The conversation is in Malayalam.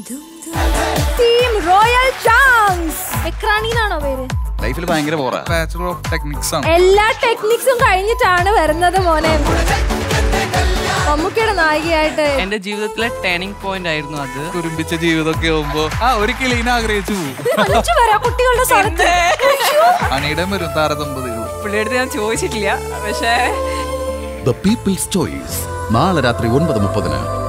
Team royal chunks. എക്രാണിന്നാണോ പേര്? ലൈഫിൽ ഭയങ്കര ബോറാ. ബാച്ചലർ ഓഫ് ടെക്നിക്സ് ആണ്. എല്ലാ ടെക്നിക്സും കഴിഞ്ഞിട്ടാണ് വരുന്നത് മോനെ. മമ്മൂക്കയുടെ നായികയായിട്ട് എന്റെ ജീവിതത്തിലെ ടേണിംഗ് പോയിന്റ് ആയിരുന്നു അത്. കുരുമ്പിച്ച ജീവിതമൊക്കെ ആവുമ്പോ ഒരു കിളീനെ ആഗ്രഹിച്ചു പോകും. കുട്ടികളുടെ സ്ഥലത്ത് അണിയിടം വരും താരതമ്പതി. പുള്ളിയെടുത്ത് ഞാൻ ചോദിച്ചിട്ടില്ല. പക്ഷേ The People's Choice നാളെ രാത്രി 9:30.